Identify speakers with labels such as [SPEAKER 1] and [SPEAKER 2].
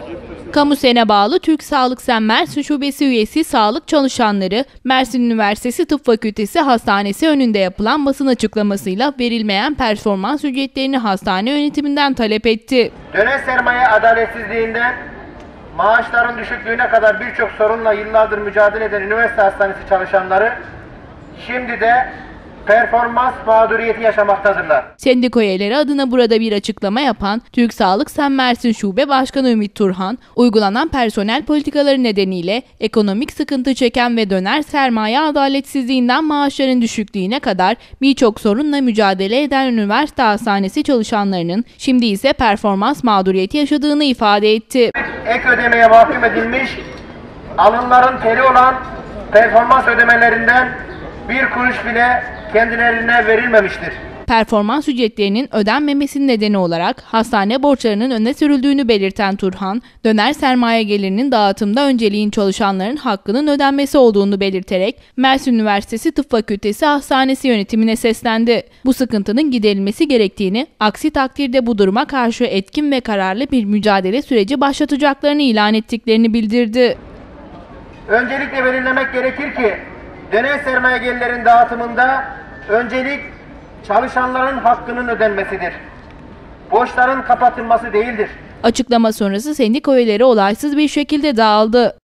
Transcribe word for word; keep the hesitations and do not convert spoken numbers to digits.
[SPEAKER 1] Kamusen'e bağlı Türk Sağlık Sen Mersin Şubesi üyesi sağlık çalışanları, Mersin Üniversitesi Tıp Fakültesi Hastanesi önünde yapılan basın açıklamasıyla verilmeyen performans ücretlerini hastane yönetiminden talep etti.
[SPEAKER 2] Dönen sermaye adaletsizliğinden maaşların düşüklüğüne kadar birçok sorunla yıllardır mücadele eden üniversite hastanesi çalışanları şimdi de performans mağduriyeti yaşamaktadırlar.
[SPEAKER 1] Sendika üyeleri adına burada bir açıklama yapan Türk Sağlık Sen Mersin Şube Başkanı Ümit Turhan, uygulanan personel politikaları nedeniyle ekonomik sıkıntı çeken ve döner sermaye adaletsizliğinden maaşların düşüklüğüne kadar birçok sorunla mücadele eden üniversite hastanesi çalışanlarının şimdi ise performans mağduriyeti yaşadığını ifade etti.
[SPEAKER 2] Ek ödemeye mahkum edilmiş, alınların teli olan performans ödemelerinden bir kuruş bile kendilerine verilmemiştir.
[SPEAKER 1] Performans ücretlerinin ödenmemesinin nedeni olarak hastane borçlarının öne sürüldüğünü belirten Turhan, döner sermaye gelirinin dağıtımda önceliğin çalışanların hakkının ödenmesi olduğunu belirterek Mersin Üniversitesi Tıp Fakültesi Hastanesi yönetimine seslendi. Bu sıkıntının giderilmesi gerektiğini, aksi takdirde bu duruma karşı etkin ve kararlı bir mücadele süreci başlatacaklarını ilan ettiklerini bildirdi.
[SPEAKER 2] Öncelikle belirlemek gerekir ki döner sermaye gelirlerin dağıtımında öncelik çalışanların hakkının ödenmesidir. Borçların kapatılması değildir.
[SPEAKER 1] Açıklama sonrası sendika üyeleri olaysız bir şekilde dağıldı.